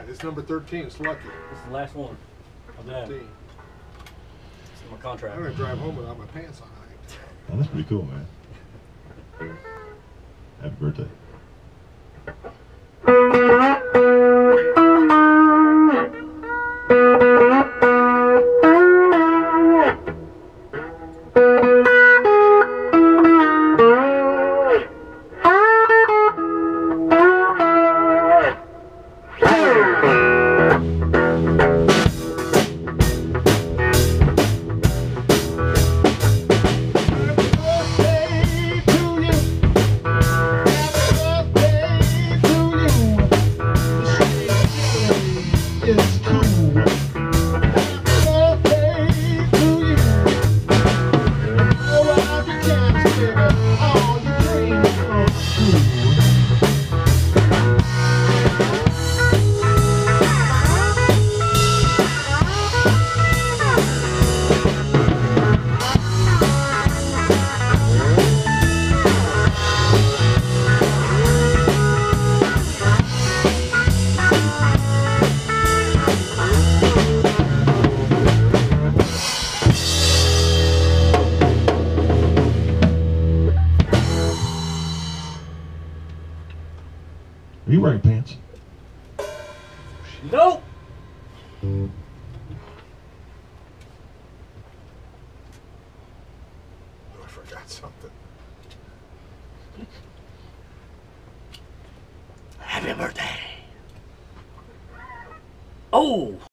It's number 13. It's lucky. This is the last one of that. 13. This is my contract. I'm gonna drive home without my pants on. Oh, that's pretty cool, man. Happy birthday. Are you wearing pants? Nope. Oh, I forgot something. Happy birthday. Oh.